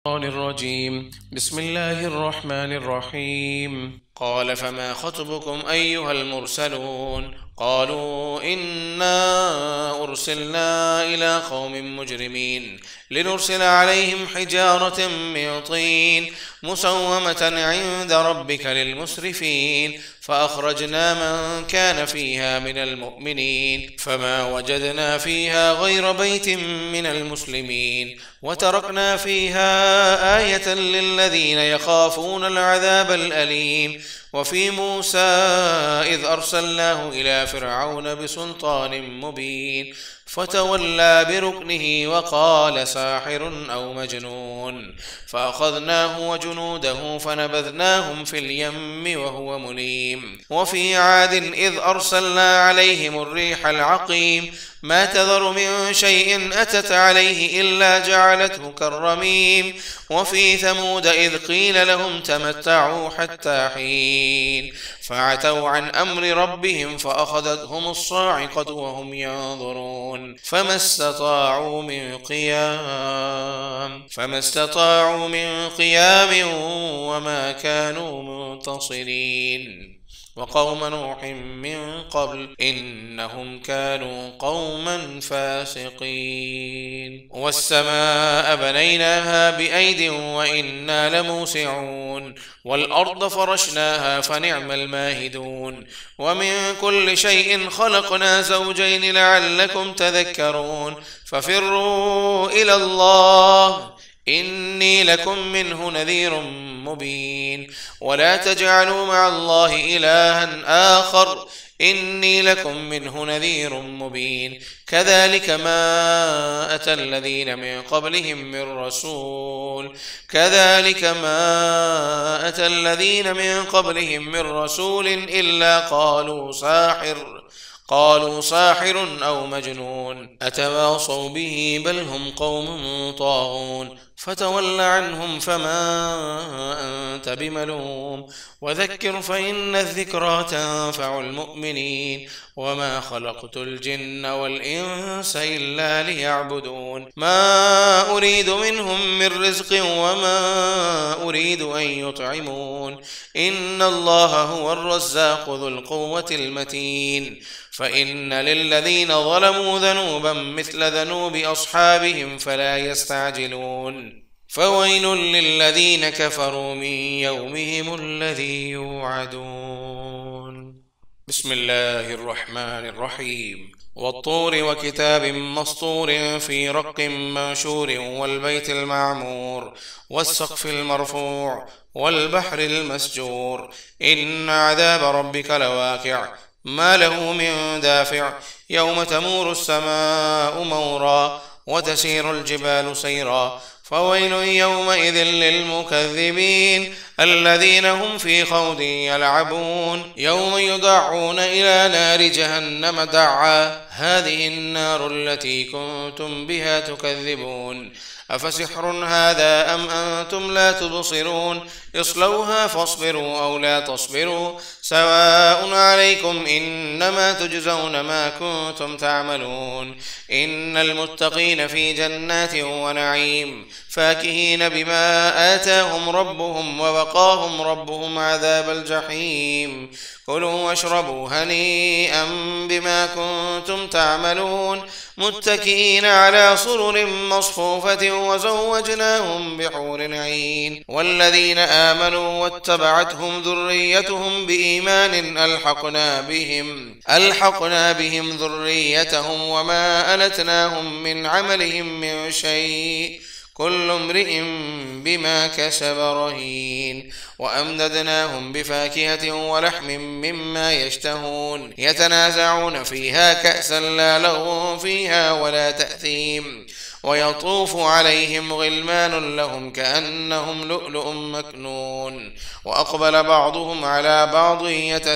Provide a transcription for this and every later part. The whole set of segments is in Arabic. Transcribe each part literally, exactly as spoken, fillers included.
الرجيم. بسم الله الرحمن الرحيم. قال فما خطبكم أيها المرسلون؟ قالوا إنا أرسلنا إلى قوم مجرمين لنرسل عليهم حجارة من طين مسومة عند ربك للمسرفين فأخرجنا من كان فيها من المؤمنين فما وجدنا فيها غير بيت من المسلمين وتركنا فيها آية للذين يخافون العذاب الأليم. وفي موسى إذ أرسلناه إلى فرعون بسلطان مبين فتولى بركنه وقال ساحر أو مجنون فأخذناه وجنوده فنبذناهم في اليم وهو مليم. وفي عاد إذ أرسلنا عليهم الريح العقيم ما تذر من شيء أتت عليه إلا جعلته كالرميم. وفي ثمود إذ قيل لهم تمتعوا حتى حين فعتوا عن أمر ربهم فأخذتهم الصاعقة وهم ينظرون فما استطاعوا من قيام فما استطاعوا من قيام وما كانوا منتصرين. وقوم نوح من قبل إنهم كانوا قوما فاسقين. والسماء بنيناها بأيد وإنا لموسعون والأرض فرشناها فنعم الماهدون. ومن كل شيء خلقنا زوجين لعلكم تذكرون ففروا إلى الله إني لكم منه نذير مبين. ولا تجعلوا مع الله إلها آخر إني لكم منه نذير مبين. كذلك ما أتى الذين من قبلهم من رسول كذلك ما أتى الذين من قبلهم من رسول إلا قالوا ساحر قالوا ساحر أو مجنون أتواصوا به بل هم قوم طاغون فتول عنهم فما أنت بملوم وذكر فإن الذكرى تنفع المؤمنين. وما خلقت الجن والإنس إلا ليعبدون ما أريد منهم من رزق وما أريد أن يطعمون إن الله هو الرزاق ذو القوة المتين. فإن للذين ظلموا ذنوبا مثل ذنوب أصحابهم فلا يستعجلون فويل للذين كفروا من يومهم الذي يوعدون. بسم الله الرحمن الرحيم. والطور وكتاب مسطور في رق منشور والبيت المعمور والسقف المرفوع والبحر المسجور إن عذاب ربك لواقع ما له من دافع يوم تمور السماء مورا وتسير الجبال سيرا فويل يومئذ للمكذبين الذين هم في خوض يلعبون يوم يدعون إلى نار جهنم دعا هذه النار التي كنتم بها تكذبون أفسحر هذا أم أنتم لا تبصرون اصلوها فاصبروا أو لا تصبروا سواء عليكم إنما تجزون ما كنتم تعملون. إن المتقين في جنات ونعيم فاكهين بما آتاهم ربهم ووقاهم ربهم عذاب الجحيم كلوا واشربوا هنيئا بما كنتم تعملون متكئين على سرر مصفوفة وزوجناهم بحور عين. والذين آمنوا واتبعتهم ذريتهم بإيمان ألحقنا بهم ألحقنا بهم ذريتهم وما ألتناهم من عملهم من شيء كل امرئ بما كسب رهين. وأمددناهم بفاكهة ولحم مما يشتهون يتنازعون فيها كأسا لا لغو فيها ولا تأثيم ويطوف عليهم غلمان لهم كأنهم لؤلؤ مكنون. وأقبل بعضهم على بعض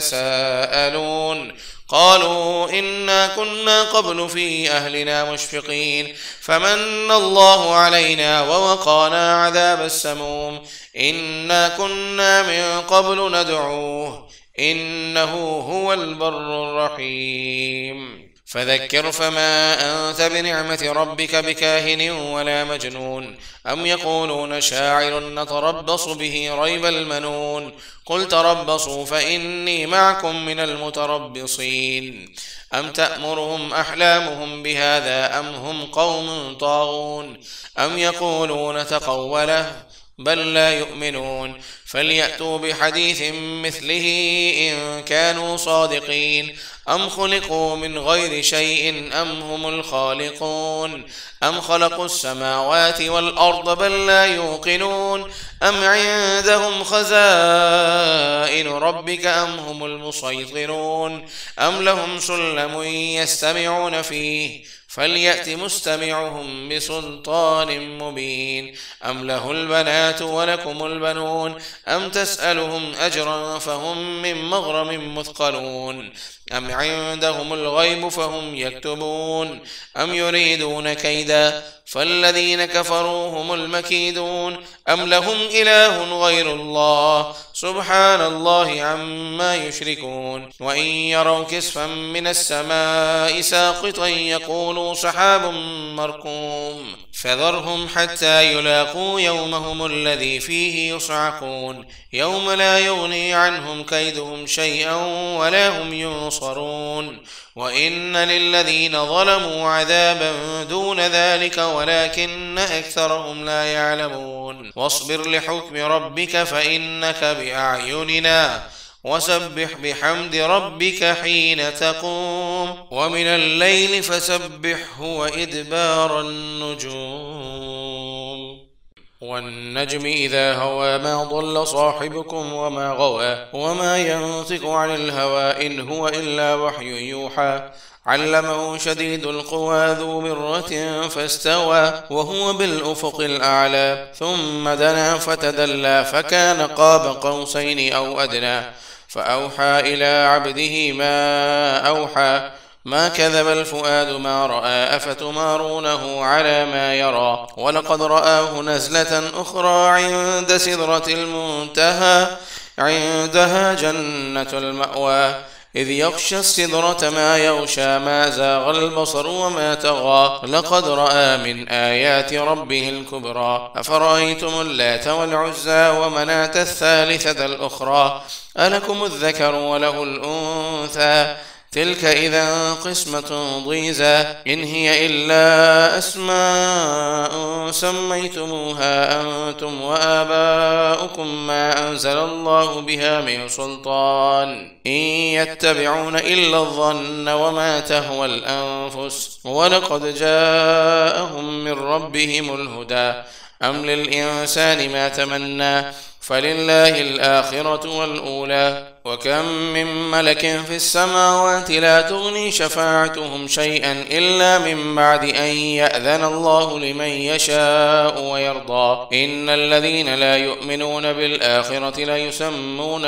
يتساءلون قالوا إنا كنا قبل في أهلنا مشفقين فمن الله علينا ووقانا عذاب السموم إنا كنا من قبل ندعوه إنه هو البر الرحيم. فذكر فما أنت بنعمة ربك بكاهن ولا مجنون أم يقولون شاعر نتربص به ريب المنون قل تربصوا فإني معكم من المتربصين أم تأمرهم أحلامهم بهذا أم هم قوم طاغون أم يقولون تقوله بل لا يؤمنون فليأتوا بحديث مثله إن كانوا صادقين أم خلقوا من غير شيء أم هم الخالقون أم خلقوا السماوات والأرض بل لا يوقنون أم عندهم خزائن ربك أم هم المسيطرون أم لهم سلم يستمعون فيه فليأت مستمعهم بسلطان مبين أم له البنات ولكم البنون أم تسألهم أجرا فهم من مغرم مثقلون أم عندهم الغيب فهم يكتبون أم يريدون كيدا فالذين كفروا هم المكيدون أم لهم إله غير الله سبحان الله عما يشركون وإن يروا كسفا من السماء ساقطا يقولوا سحاب مركوم فذرهم حتى يلاقوا يومهم الذي فيه يصعقون يوم لا يغني عنهم كيدهم شيئا ولا هم ينصرون وإن للذين ظلموا عذابا دون ذلك ولكن أكثرهم لا يعلمون واصبر لحكم ربك فإنك بأعيننا وسبح بحمد ربك حين تقوم ومن الليل فسبحه وإدبار النجوم والنجم إذا هوى ما ضل صاحبكم وما غوى وما ينطق عن الهوى إن هو إلا وحي يوحى علمه شديد القوى ذو مرة فاستوى وهو بالأفق الأعلى ثم دنا فتدلى فكان قاب قوسين أو أدنى فأوحى إلى عبده ما أوحى ما كذب الفؤاد ما رأى أفتمارونه على ما يرى ولقد رآه نزلة أخرى عند سدرة المنتهى عندها جنة المأوى إذ يغشى السدرة ما يغشى ما زاغ البصر وما طغى لقد رأى من آيات ربه الكبرى أفرأيتم اللات والعزى ومناة الثالثة الأخرى ألكم الذكر وله الأنثى تلك إذا قسمة ضيزى إن هي إلا أسماء سميتموها أنتم وآباؤكم ما أنزل الله بها من سلطان إن يتبعون إلا الظن وما تهوى الأنفس ولقد جاءهم من ربهم الهدى أم للإنسان ما تمنى فلله الآخرة والأولى وكم من ملك في السماوات لا تغني شفاعتهم شيئا إلا من بعد أن يأذن الله لمن يشاء ويرضى إن الذين لا يؤمنون بالآخرة ليسمون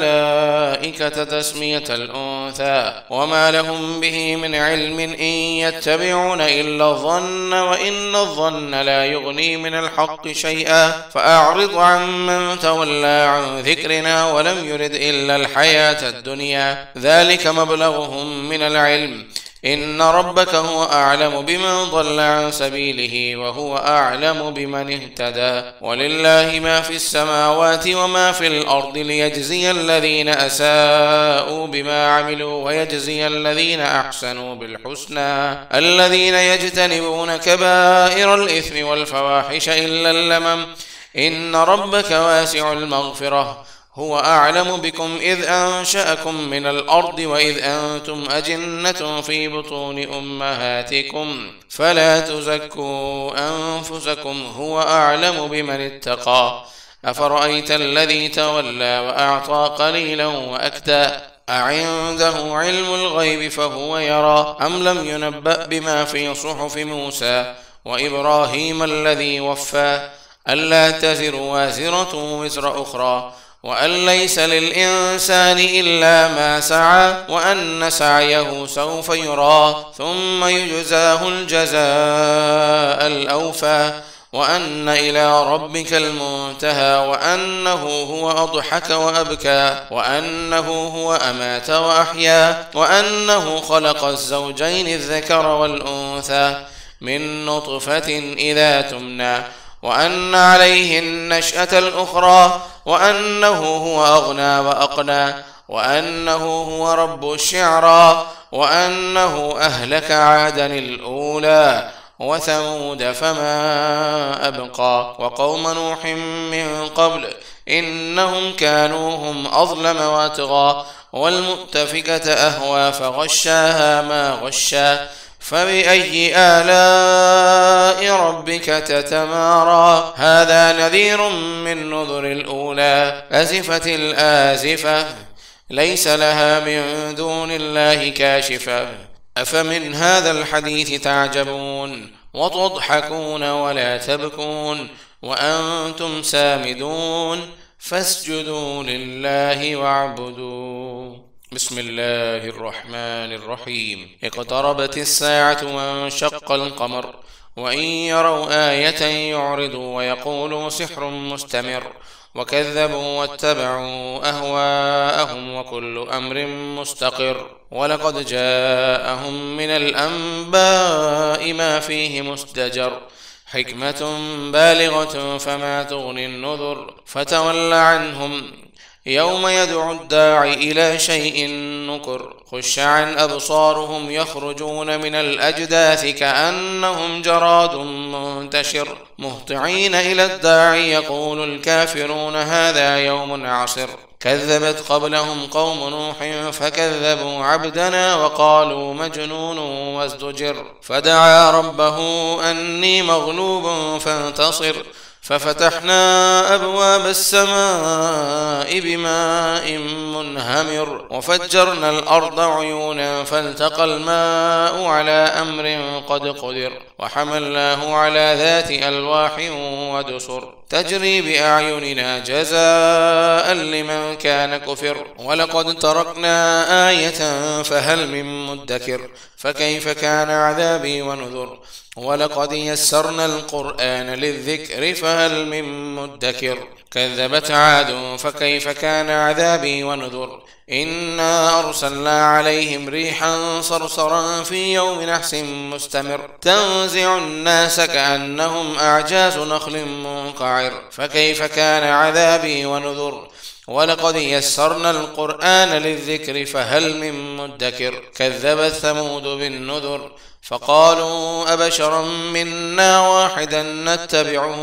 الملائكة تسمية الأنثى وما لهم به من علم إن يتبعون إلا الظن وإن الظن لا يغني من الحق شيئا فأعرض عمن تولى عن ذكرنا ولم يرد إلا الحياة الدنيا ذلك مبلغهم من العلم إن ربك هو أعلم بمن ضل عن سبيله وهو أعلم بمن اهتدى ولله ما في السماوات وما في الأرض ليجزي الذين أساءوا بما عملوا ويجزي الذين أحسنوا بالحسنى الذين يجتنبون كبائر الإثم والفواحش إلا اللمم إن ربك واسع المغفرة هو أعلم بكم إذ أنشأكم من الأرض وإذ أنتم أجنة في بطون أمهاتكم فلا تزكوا أنفسكم هو أعلم بمن اتقى أفرأيت الذي تولى وأعطى قليلا وأكدى أعنده علم الغيب فهو يرى أم لم ينبأ بما في صحف موسى وإبراهيم الذي وفى ألا تزر وازرة وزر أخرى وأن ليس للإنسان إلا ما سعى وأن سعيه سوف يرى ثم يجزاه الجزاء الأوفى وأن إلى ربك المنتهى وأنه هو أضحك وأبكى وأنه هو أمات وأحيا وأنه خلق الزوجين الذكر والأنثى من نطفة إذا تمنى وأن عليه النشأة الأخرى وأنه هو أغنى وأقنى وأنه هو رب الشعرى وأنه أهلك عادا الأولى وثمود فما أبقى وقوم نوح من قبل إنهم كانوا هم أظلم وأطغى والمؤتفكة أهوى فغشاها ما غشا فبأي آلاء ربك تتمارى هذا نذير من نذر الأولى أزفت الآزفة ليس لها من دون الله كاشفة أفمن هذا الحديث تعجبون وتضحكون ولا تبكون وأنتم سامدون فاسجدوا لله واعبدوا بسم الله الرحمن الرحيم اقتربت الساعة وانشق القمر وإن يروا آية يعرضوا ويقولوا سحر مستمر وكذبوا واتبعوا أهواءهم وكل أمر مستقر ولقد جاءهم من الأنباء ما فيه مزدجر حكمة بالغة فما تغني النذر فتول عنهم يوم يدعو الداعي إلى شيء نكر خش عن أبصارهم يخرجون من الأجداث كأنهم جراد منتشر مهطعين إلى الداعي يقول الكافرون هذا يوم عسر كذبت قبلهم قوم نوح فكذبوا عبدنا وقالوا مجنون وازدجر فدعا ربه أني مغلوب فانتصر ففتحنا أبواب السماء بماء منهمر وفجرنا الأرض عيونا فالتقى الماء على أمر قد قدر وحملناه على ذات ألواح ودسر تجري بأعيننا جزاء لمن كان كفر ولقد تركنا آية فهل من مدكر فكيف كان عذابي ونذر ولقد يسرنا القرآن للذكر فهل من مدكر كذبت عاد فكيف كان عذابي ونذر إنا أرسلنا عليهم ريحا صرصرا في يوم نحس مستمر تنزع الناس كأنهم أعجاز نخل منقعر فكيف كان عذابي ونذر ولقد يسرنا القرآن للذكر فهل من مدكر كذبت ثمود بالنذر فقالوا أبشرا منا واحدا نتبعه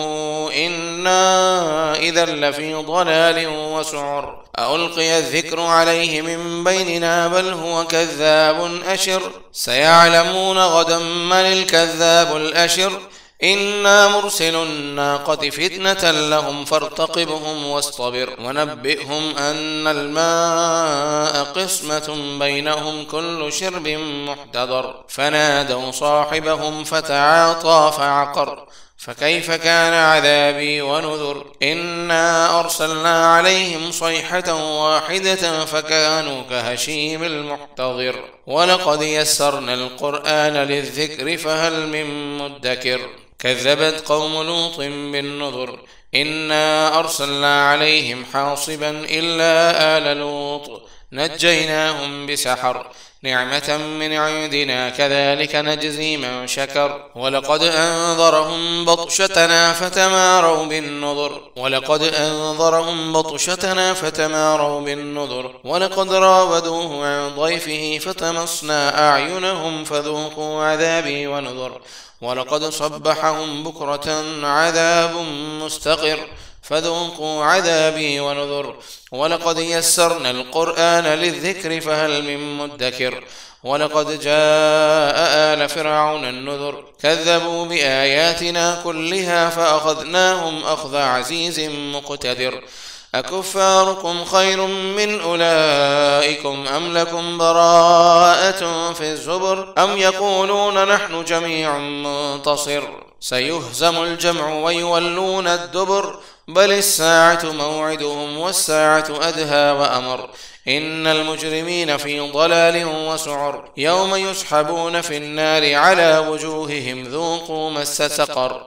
إنا إذا لفي ضلال وسعر ألقي الذكر عليه من بيننا بل هو كذاب أشر سيعلمون غدا من الكذاب الأشر إنا مرسل الناقة فتنة لهم فارتقبهم واصطبر ونبئهم أن الماء قسمة بينهم كل شرب محتضر فنادوا صاحبهم فتعاطى فعقر فكيف كان عذابي ونذر إنا أرسلنا عليهم صيحة واحدة فكانوا كهشيم المحتضر ولقد يسرنا القرآن للذكر فهل من مدكر كذبت قوم لوط بالنذر إنا أرسلنا عليهم حاصبا إلا آل لوط نجيناهم بسحر نعمة من عندنا كذلك نجزي من شكر ولقد أنذرهم بطشتنا فتماروا بالنذر ولقد أنذرهم بطشتنا فتماروا بالنذر ولقد راودوه عن ضيفه فتمصنا أعينهم فذوقوا عذابي ونذر ولقد صبحهم بكرة عذاب مستقر فذوقوا عذابي ونذر ولقد يسرنا القرآن للذكر فهل من مدكر ولقد جاء آل فرعون النذر كذبوا بآياتنا كلها فأخذناهم أخذ عزيز مقتدر أكفاركم خير من أولئكم أم لكم براءة في الزبر أم يقولون نحن جميع منتصر سيهزم الجمع ويولون الدبر بل الساعة موعدهم والساعة أدهى وأمر إن المجرمين في ضلال وسعر يوم يسحبون في النار على وجوههم ذوقوا مس سقر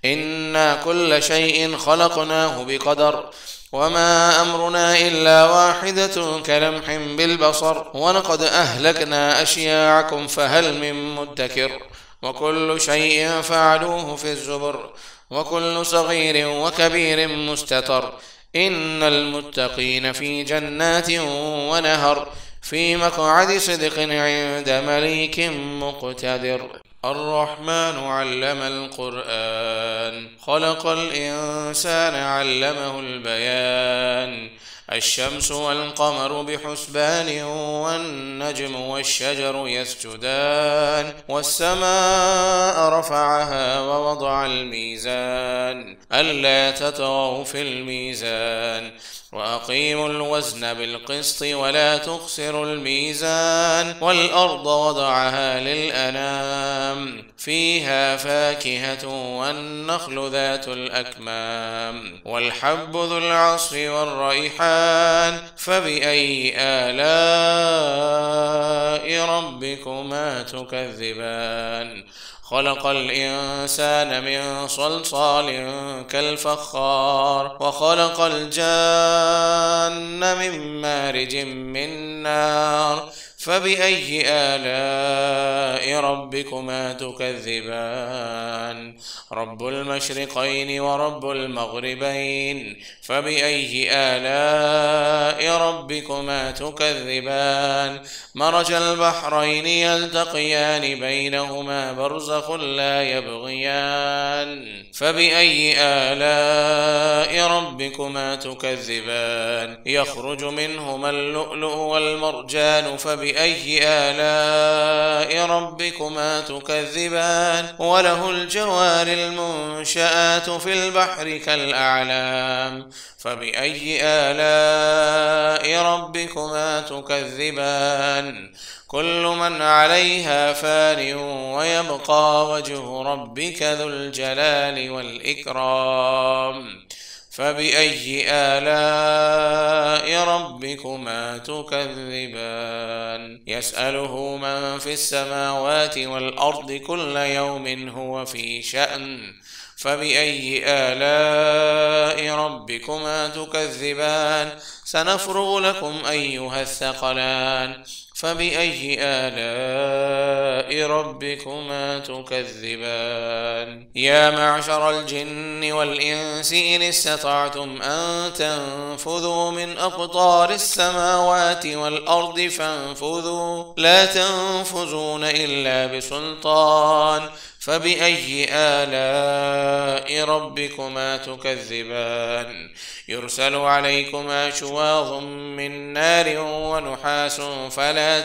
إنا كل شيء خلقناه بقدر وما أمرنا إلا واحدة كلمح بالبصر ولقد أهلكنا أشياعكم فهل من مدكر وكل شيء فعلوه في الزبر وكل صغير وكبير مستتر إن المتقين في جنات ونهر في مقعد صدق عند مليك مقتدر الرحمن علم القرآن خلق الإنسان علمه البيان الشمس والقمر بحسبان والنجم والشجر يسجدان والسماء رفعها ووضع الميزان ألا تطغوا في الميزان وأقيموا الوزن بالقسط ولا تخسروا الميزان والأرض وضعها للأنام فيها فاكهة والنخل ذات الأكمام والحب ذو العصف والريحان فبأي آلاء ربكما تكذبان خلق الإنسان من صلصال كالفخار وخلق الجان من مارج من نار فبأي آلاء ربكما تكذبان رب المشرقين ورب المغربين فبأي آلاء ربكما تكذبان مرج البحرين يلتقيان بينهما برزخ لا يبغيان فبأي آلاء ربكما تكذبان يخرج منهما اللؤلؤ والمرجان فبأي آلاء ربكما تكذبان وله الجوار المنشآت في البحر كالأعلام فبأي آلاء ربكما تكذبان كل من عليها فان ويبقى وجه ربك ذو الجلال والإكرام فبأي آلاء ربكما تكذبان يسأله من في السماوات والأرض كل يوم هو في شأن فبأي آلاء ربكما تكذبان سنفرغ لكم أيها الثقلان فبأي آلاء ربكما تكذبان يا معشر الجن والإنس إن استطعتم أن تنفذوا من أقطار السماوات والأرض فانفذوا لا تنفذون إلا بسلطان فبأي آلاء ربكما تكذبان يرسل عليكما شواظ من نار ونحاس فلا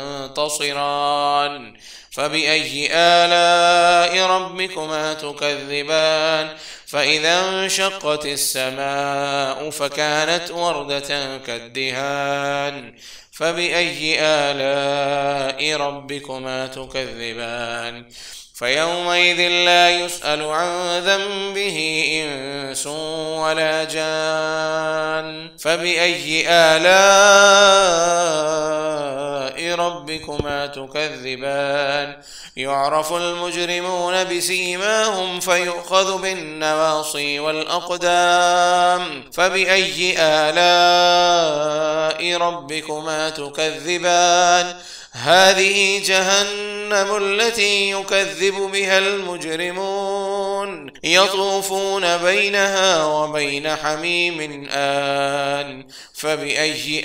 تنتصران فبأي آلاء ربكما تكذبان فإذا انشقت السماء فكانت وردة كالدهان فبأي آلاء ربكما تكذبان فيومئذ لا يسأل عن ذنبه إنس ولا جان فبأي آلاء ربكما تكذبان يعرف المجرمون بسيماهم فيؤخذ بالنواصي والأقدام فبأي آلاء ربكما تكذبان هذه جهنم التي يكذب بها المجرمون يطوفون بينها وبين حميم آن فبأي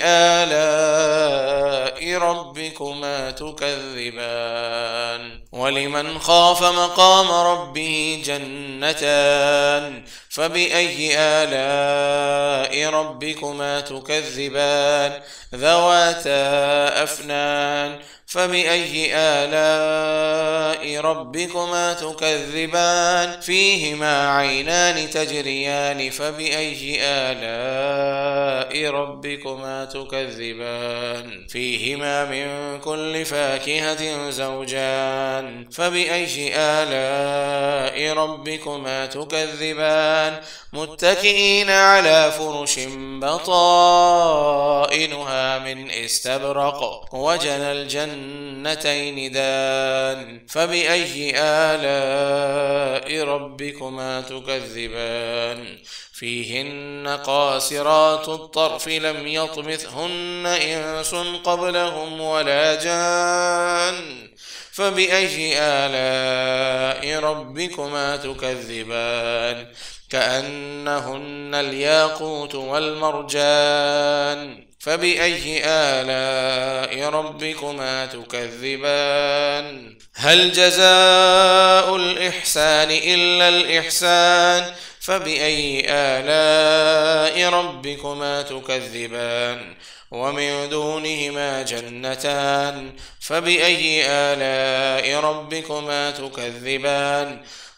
آلاء ربكما تكذبان ولمن خاف مقام ربه جنتان فبأي آلاء ربكما تكذبان ذواتا أفنان فبأي آلاء ربكما تكذبان فيهما عينان تجريان فبأي آلاء ربكما تكذبان فيهما من كل فاكهة زوجان فبأي آلاء ربكما تكذبان متكئين على فرش بطائنها من استبرق وجنى الجنة جنتين دان فبأي آلاء ربكما تكذبان فيهن قاصرات الطرف لم يطمثهن إنس قبلهم ولا جان فبأي آلاء ربكما تكذبان كأنهن الياقوت والمرجان فبأي آلاء ربكما تكذبان هل جزاء الإحسان إلا الإحسان فبأي آلاء ربكما تكذبان ومن دونهما جنتان فبأي آلاء ربكما تكذبان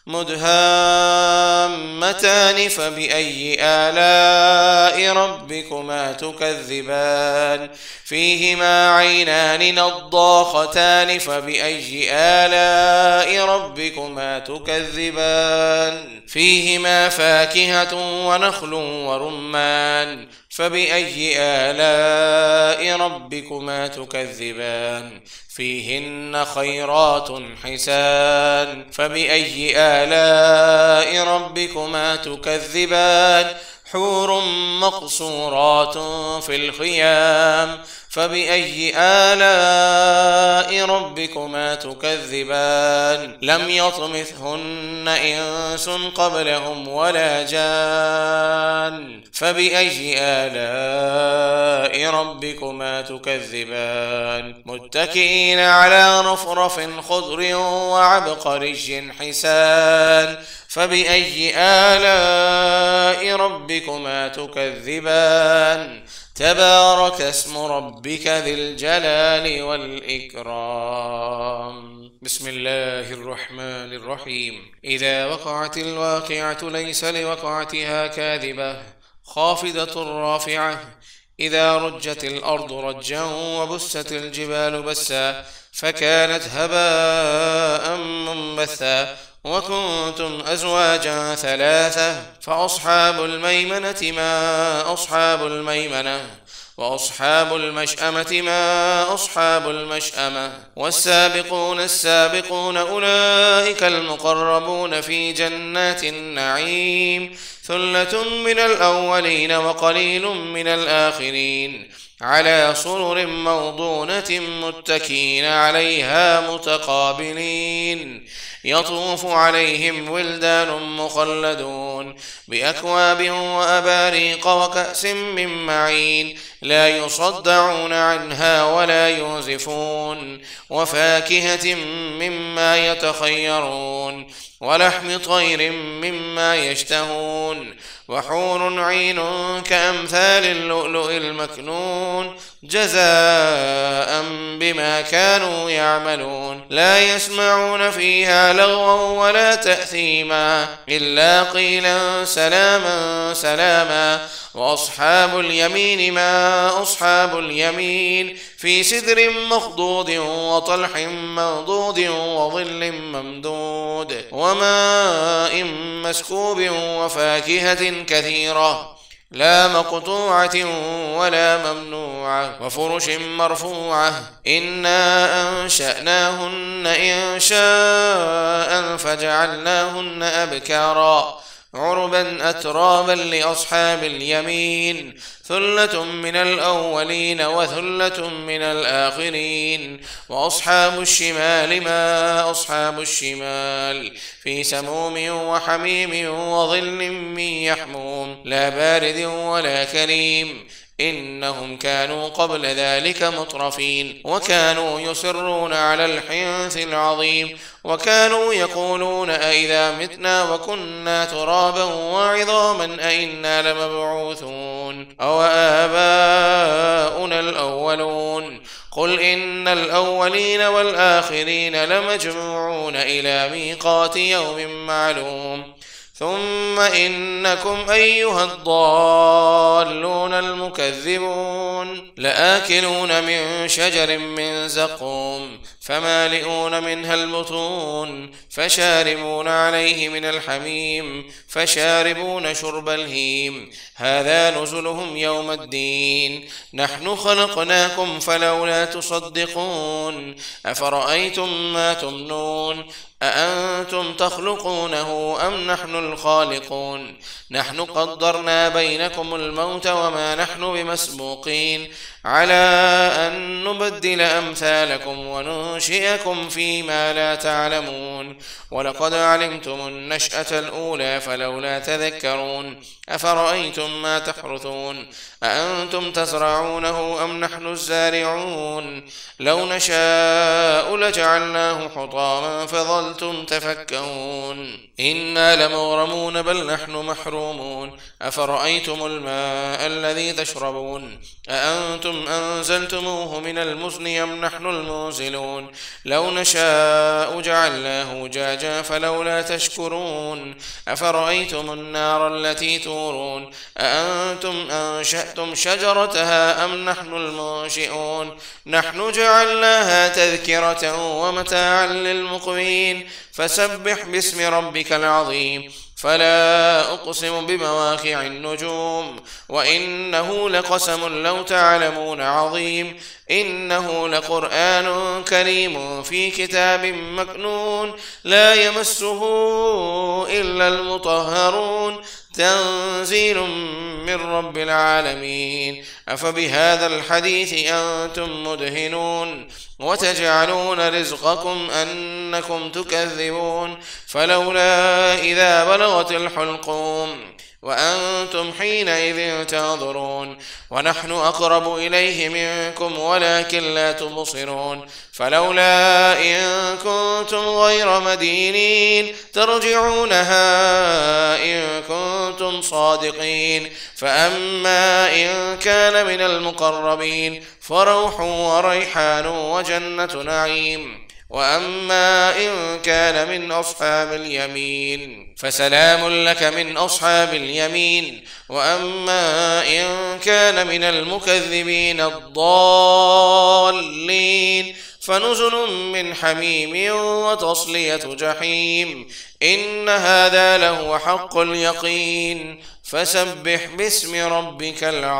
مدهامتان فبأي آلاء ربكما تكذبان فيهما عينان نضاختان فبأي آلاء ربكما تكذبان فيهما فاكهة ونخل ورمان فبأي آلاء ربكما تكذبان فيهن خيرات حسان فبأي آلاء ربكما تكذبان حور مقصورات في الخيام فبأي آلاء ربكما تكذبان لم يطمثهن إنس قبلهم ولا جان فبأي آلاء ربكما تكذبان متكئين على رفرف خضر وعبقري حسان فبأي آلاء ربكما تكذبان تبارك اسم ربك ذي الجلال والإكرام بسم الله الرحمن الرحيم إذا وقعت الواقعة ليس لوقعتها كاذبة خافضة رافعة إذا رجت الأرض رجا وبست الجبال بسا فكانت هباء منبثا وكنتم أزواجا ثلاثة فأصحاب الميمنة ما أصحاب الميمنة وأصحاب المشأمة ما أصحاب المشأمة والسابقون السابقون أولئك المقربون في جنات النعيم ثلة من الأولين وقليل من الآخرين على سرر موضونة متكئين عليها متقابلين يطوف عليهم ولدان مخلدون بأكواب وأباريق وكأس من معين لا يصدعون عنها ولا ينزفون وفاكهة مما يتخيرون ولحم طير مما يشتهون وحور عين كأمثال اللؤلؤ المكنون جزاء بما كانوا يعملون لا يسمعون فيها لغوا ولا تأثيما إلا قيلا سلاما سلاما وأصحاب اليمين ما أصحاب اليمين في سدر مخضود وطلح منضود وظل ممدود وماء مسكوب وفاكهة كثيرة لا مقطوعة ولا ممنوعة وفرش مرفوعة إنا أنشأناهن إنشاء فجعلناهن أبكارا عربا أترابا لأصحاب اليمين ثلة من الأولين وثلة من الآخرين وأصحاب الشمال ما أصحاب الشمال في سموم وحميم وظل من يحموم لا بارد ولا كريم إنهم كانوا قبل ذلك مترفين وكانوا يصرون على الحنث العظيم وكانوا يقولون أئذا متنا وكنا ترابا وعظاما أئنا لمبعوثون أو آباؤنا الأولون قل إن الأولين والآخرين لمجموعون إلى ميقات يوم معلوم ثم إنكم أيها الضالون المكذبون لآكلون من شجر من زقوم فمالئون منها البطون فشاربون عليه من الحميم فشاربون شرب الهيم هذا نزلهم يوم الدين نحن خلقناكم فلولا تصدقون أفرأيتم ما تمنون أأنتم تخلقونه أم نحن الخالقون نحن قدرنا بينكم الموت وما نحن بمسبوقين على أن نبدل أمثالكم وننشئكم فيما لا تعلمون ولقد علمتم النشأة الأولى فلولا تذكرون أفرأيتم ما تحرثون أأنتم تزرعونه أم نحن الزارعون لو نشاء لجعلناه حطاما فظلتم تفكهون إنا لمغرمون بل نحن محرومون أفرأيتم الماء الذي تشربون أأنتم أنزلتموه من المزن أم نحن المنزلون لو نشاء جعلناه جاجا فلولا تشكرون أفرأيتم النار التي تورون أأنتم أنشأتم شجرتها أم نحن المنشئون نحن جعلناها تذكرة ومتاعا للمقوين فسبح باسم ربك العظيم فلا أقسم بمواقع النجوم وإنه لقسم لو تعلمون عظيم إنه لقرآن كريم في كتاب مكنون لا يمسه إلا المطهرون تنزيل من رب العالمين أفبهذا الحديث أنتم مدهنون وتجعلون رزقكم أنكم تكذبون فلولا إذا بلغت الحلقوم وأنتم حينئذ تنظرون ونحن أقرب إليه منكم ولكن لا تبصرون فلولا إن كنتم غير مدينين ترجعونها إن كنتم صادقين فأما إن كان من المقربين فروح وريحان وجنة نعيم وأما إن كان من أصحاب اليمين فسلام لك من أصحاب اليمين وأما إن كان من المكذبين الضالين فنزل من حميم وتصلية جحيم إن هذا لهو حق اليقين فسبح باسم ربك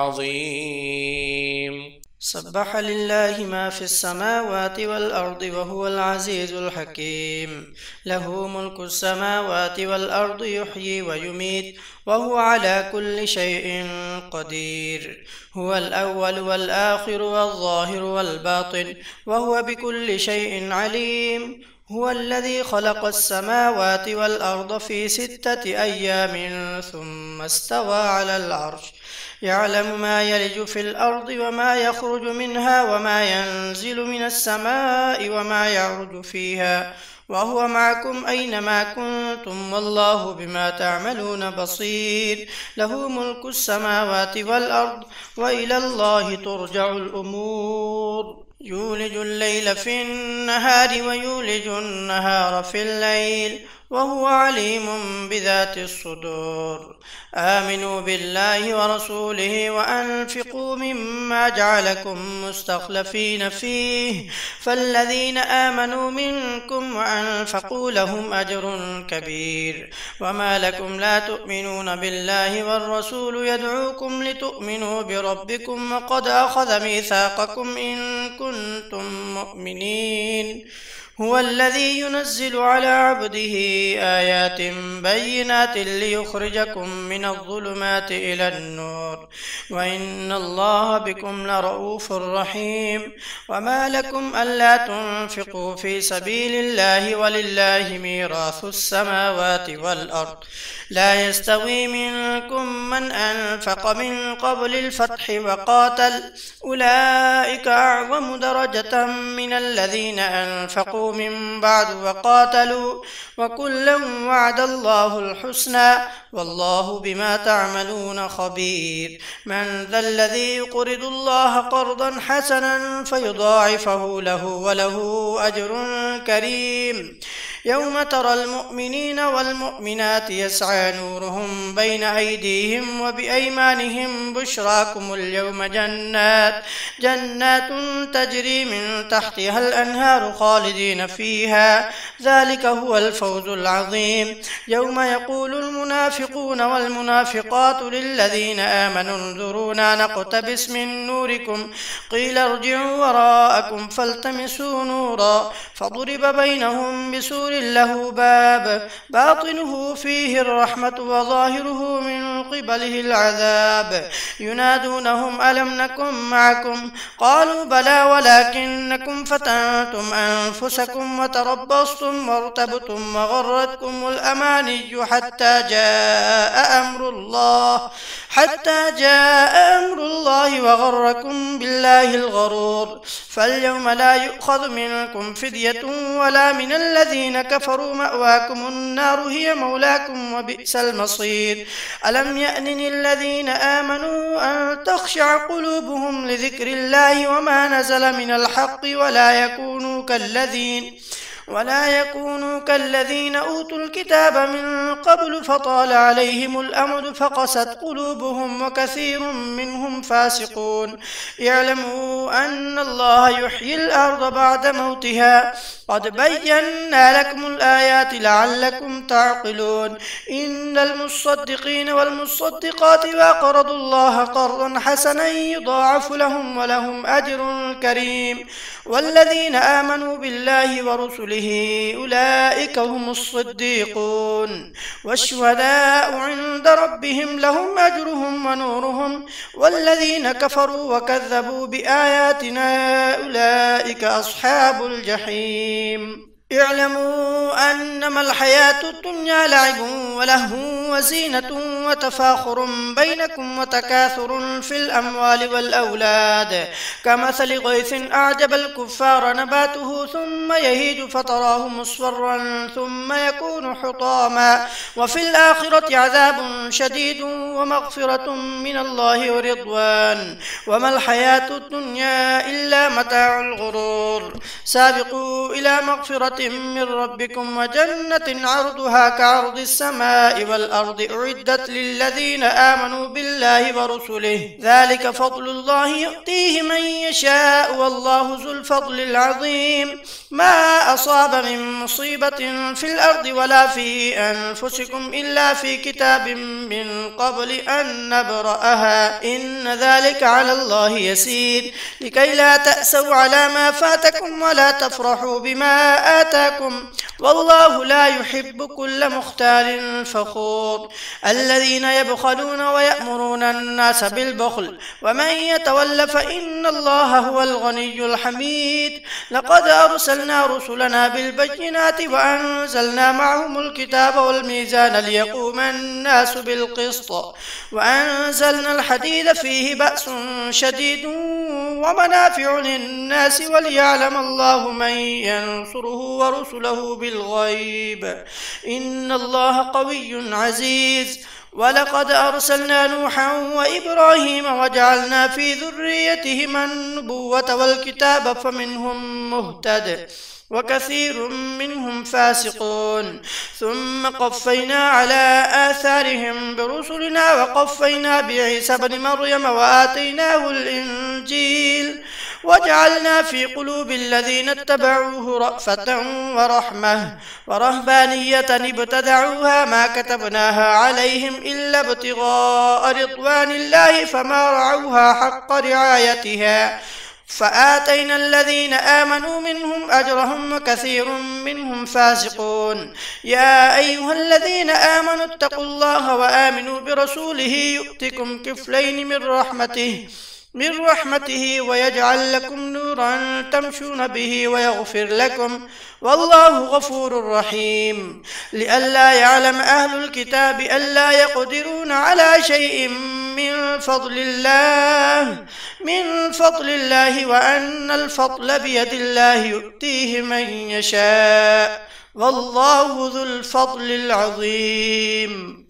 العظيم سبح لله ما في السماوات والأرض وهو العزيز الحكيم له ملك السماوات والأرض يحيي ويميت وهو على كل شيء قدير هو الأول والآخر والظاهر والباطن وهو بكل شيء عليم هو الذي خلق السماوات والأرض في ستة أيام ثم استوى على العرش يعلم ما يلج في الأرض وما يخرج منها وما ينزل من السماء وما يعرج فيها وهو معكم أينما كنتم والله بما تعملون بصير له ملك السماوات والأرض وإلى الله ترجع الأمور يولج الليل في النهار ويولج النهار في الليل وهو عليم بذات الصدور آمنوا بالله ورسوله وأنفقوا مما جعلكم مستخلفين فيه فالذين آمنوا منكم وأنفقوا لهم أجر كبير وما لكم لا تؤمنون بالله والرسول يدعوكم لتؤمنوا بربكم وقد أخذ ميثاقكم إن كنتم مؤمنين هو الذي ينزل على عبده آيات بينات ليخرجكم من الظلمات إلى النور وإن الله بكم لرؤوف رحيم وما لكم ألا تنفقوا في سبيل الله ولله ميراث السماوات والأرض لا يستوي منكم من أنفق من قبل الفتح وقاتل أولئك أعظم درجة من الذين أنفقوا من بعد وقاتلوا وكلا وعد الله الحسنى والله بما تعملون خبير. من ذا الذي يقرض الله قرضا حسنا فيضاعفه له وله أجر كريم. يوم ترى المؤمنين والمؤمنات يسعى نورهم بين أيديهم وبأيمانهم بشراكم اليوم جنات جنات تجري من تحتها الأنهار خالدين فيها ذلك هو الفوز العظيم. يوم يقول المنافقون والمنافقات للذين آمنوا انظرونا نقتبس من نوركم قيل ارجعوا وراءكم فالتمسوا نورا فضرب بينهم بسور له باب باطنه فيه الرحمة وظاهره من قبله العذاب ينادونهم ألم نكن معكم قالوا بلى ولكنكم فتنتم أنفسكم وتربصتم وارتبتم وغرتكم الأماني حتى جاء أمر الله حتى جاء أمر الله وغركم بالله الغرور. فاليوم لا يؤخذ منكم فدية ولا من الذين كفروا مأواكم النار هي مولاكم وبئس المصير. ألم يأن الذين آمنوا أن تخشع قلوبهم لذكر الله وما نزل من الحق ولا يكونوا كالذين ولا يكونوا كالذين أوتوا الكتاب من قبل فطال عليهم الأمد فقست قلوبهم وكثير منهم فاسقون. اعلموا أن الله يحيي الأرض بعد موتها قد بينا لكم الآيات لعلكم تعقلون. إن المصدقين والمصدقات وأقرضوا الله قرضا حسنا يضاعف لهم ولهم أجر كريم. والذين آمنوا بالله ورسله أولئك هم الصديقون والشهداء عند ربهم لهم أجرهم ونورهم. والذين كفروا وكذبوا بآياتنا أولئك أصحاب الجحيم. اعلموا أنما الحياة الدنيا لعب ولهو وزينة وتفاخر بينكم وتكاثر في الأموال والأولاد كمثل غيث أعجب الكفار نباته ثم يهيج فتراه مصفرا ثم يكون حطاما وفي الآخرة عذاب شديد ومغفرة من الله ورضوان وما الحياة الدنيا إلا متاع الغرور. سابقوا إلى مغفرة من ربكم وجنة عرضها كعرض السماء والأرض أعدت للذين آمنوا بالله ورسله ذلك فضل الله يؤتيه من يشاء والله ذو الفضل العظيم. ما أصاب من مصيبة في الأرض ولا في أنفسكم إلا في كتاب من قبل أن نبرأها إن ذلك على الله يسير لكي لا تأسوا على ما فاتكم ولا تفرحوا بما آتاكم والله لا يحب كل مختال فخور. الذين يبخلون ويأمرون الناس بالبخل ومن يتول فإن الله هو الغني الحميد. لقد أرسلنا رسلنا بالبينات وأنزلنا معهم الكتاب والميزان ليقوم الناس بالقسط وأنزلنا الحديد فيه بأس شديد ومنافع للناس وليعلم الله من ينصره ورسله بالغيب إن الله قوي عزيز. ولقد أرسلنا نوحا وإبراهيم وجعلنا في ذريتهما النبوة والكتاب فمنهم مهتد وكثير منهم فاسقون. ثم قفينا على آثارهم برسلنا وقفينا بعيسى بن مريم وآتيناه الإنجيل وجعلنا في قلوب الذين اتبعوه رأفة ورحمة ورهبانية ابتدعوها ما كتبناها عليهم إلا ابتغاء رضوان الله فما رعوها حق رعايتها فآتينا الذين آمنوا منهم أجرهم وكثير منهم فاسقون. يا أيها الذين آمنوا اتقوا الله وآمنوا برسوله يؤتكم كفلين من رحمته من رحمته ويجعل لكم نورا تمشون به ويغفر لكم والله غفور رحيم. لئلا يعلم أهل الكتاب ألا يقدرون على شيء من فضل الله من فضل الله وأن الفضل بيد الله يؤتيه من يشاء والله ذو الفضل العظيم.